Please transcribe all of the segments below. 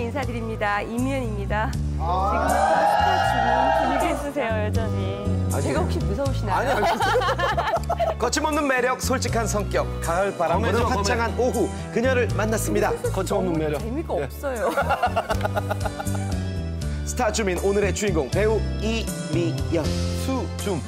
인사드립니다. 이미연입니다. 지금부터 스타 주문 분위기 쓰세요, 여전히. 제가 혹시 무서우시나요? 아니. 거침없는 매력, 솔직한 성격, 가을 바람 부는 화창한 오후 그녀를 만났습니다. 거침없는 매력. 재미가 없어요. 스타 주민 오늘의 주인공 배우 이미연. 수줌.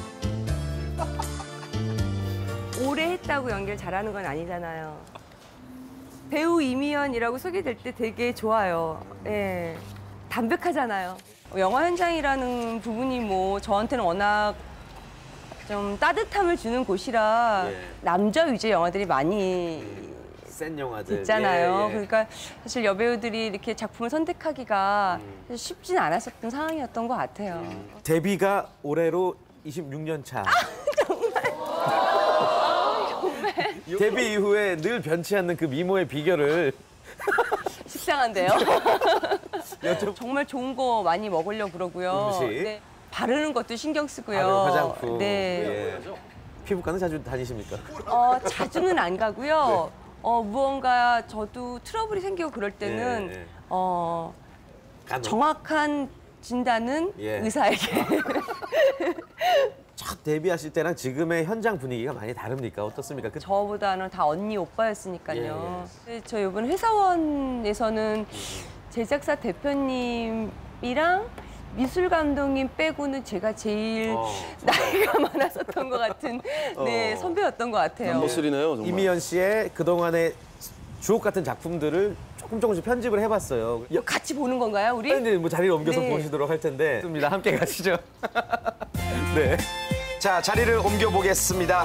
오래 했다고 연기를 잘하는 건 아니잖아요. 배우 이미연이라고 소개될 때 되게 좋아요. 예, 담백하잖아요. 영화 현장이라는 부분이 뭐 저한테는 워낙 좀 따뜻함을 주는 곳이라 남자 위주의 영화들이 많이 센 영화들 있잖아요. 그러니까 사실 여배우들이 이렇게 작품을 선택하기가 쉽진 않았었던 상황이었던 것 같아요. 데뷔가 올해로 26년 차. 정말. 데뷔 이후에 늘 변치 않는 그 미모의 비결을 식상한데요. 정말 좋은 거 많이 먹으려고 그러고요. 음식. 네. 바르는 것도 신경 쓰고요. 화장품. 네. 피부과는 자주 다니십니까? 자주는 안 가고요. 무언가 저도 트러블이 생기고 그럴 때는 정확한 진단은 의사에게. 첫 데뷔하실 때랑 지금의 현장 분위기가 많이 다릅니까? 어떻습니까? 저보다는 다 언니 오빠였으니까요. 저 이번 회사원에서는 제작사 대표님이랑 미술 감독님 빼고는 제가 제일 나이가 많았었던 것 같은 선배였던 것 같아요. 넘버3네요, 정말. 이미연 씨의 그동안의 주옥 같은 작품들을 조금씩 편집을 해봤어요. 같이 보는 건가요, 우리? 네, 뭐 자리를 옮겨서 보시도록 할 텐데. 좋습니다. 함께 가시죠. 네. 자, 자리를 옮겨보겠습니다.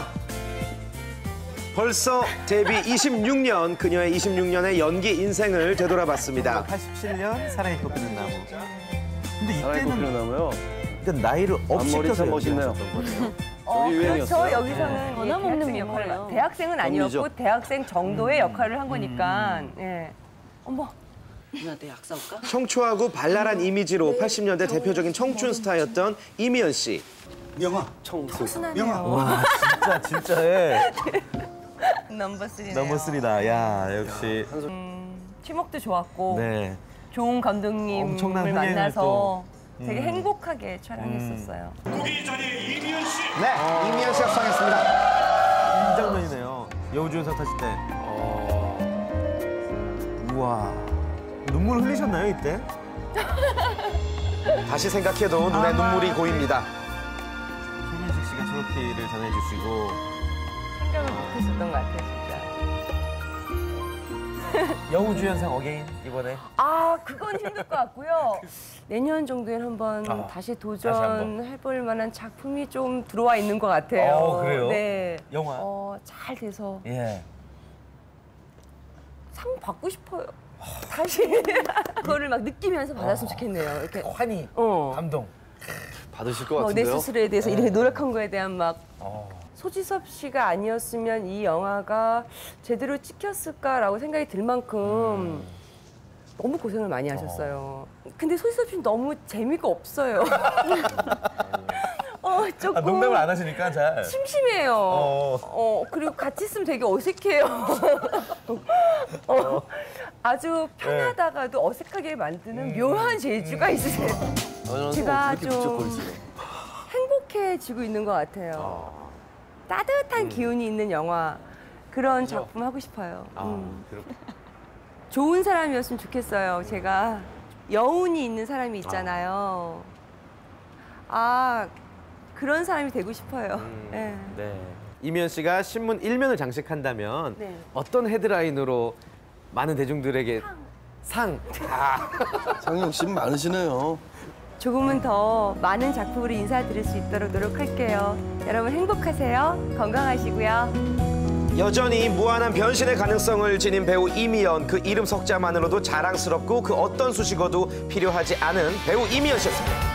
벌써 데뷔 26년, 그녀의 26년의 연기 인생을 되돌아봤습니다. 87년 사랑이 꽃피는 나무. 근데 사랑이 꽃피는 나무요? 일단 나이를 앞머리 참 멋있네요. 저기 유행이었어요. 그렇죠. 여기서는 변함없는 역할을 대학생은 아니었고 대학생 정도의 역할을 한 거니까. 어머. 누나 내 약 사올까? 청초하고 발랄한 이미지로 80년대 대표적인 청춘 스타였던 이미연 씨. 명아, 명아. 와, 진짜에. 넘버3네요. 넘버3다. 야, 역시. 팀워크도 좋았고 네. 좋은 감독님을 엄청난 흥행을 만나서 또. 되게 행복하게 촬영했었어요. 우리 자리에 이미연 씨. 네, 이미연 씨가 수상했습니다. 이 장면이네요. 여우주연상 타실 때. 우와. 눈물 흘리셨나요, 이때? 다시 생각해도 눈에 눈물이 고입니다. 최민식 씨가 트로피를 전해주시고. 생각을 못했었던 것 같아요, 진짜. 여우주연상 어게인, 이번에. 그건 힘들 것 같고요. 내년 정도엔 한번 다시 도전해볼 만한 작품이 좀 들어와 있는 것 같아요. 그래요? 네. 영화? 잘 돼서 예. 상 받고 싶어요. 다시 그거를 막 느끼면서 받았으면 좋겠네요. 이렇게 환희, 감동. 받으실 것 내 같은데요? 스스로에 대해서 이렇게 노력한 거에 대한 막 소지섭 씨가 아니었으면 이 영화가 제대로 찍혔을까라고 생각이 들 만큼 너무 고생을 많이 하셨어요. 근데 소지섭 씨는 너무 재미가 없어요. 조금 농담을 안 하시니까 잘. 심심해요. 그리고 같이 있으면 되게 어색해요. 아주 편하다가도 어색하게 만드는 묘한 재주가 있으세요. 제가 좀 행복해지고 있는 것 같아요. 따뜻한 기운이 있는 영화, 그런 작품 하고 싶어요. 좋은 사람이었으면 좋겠어요. 제가 여운이 있는 사람이 있잖아요. 그런 사람이 되고 싶어요. 네. 이미연 씨가 신문 1면을 장식한다면 어떤 헤드라인으로 많은 대중들에게 상. 상이 욕심 많으시네요. 조금은 더 많은 작품으로 인사드릴 수 있도록 노력할게요. 여러분 행복하세요. 건강하시고요. 여전히 무한한 변신의 가능성을 지닌 배우 이미연. 그 이름 석자만으로도 자랑스럽고 그 어떤 수식어도 필요하지 않은 배우 이미연 씨였습니다.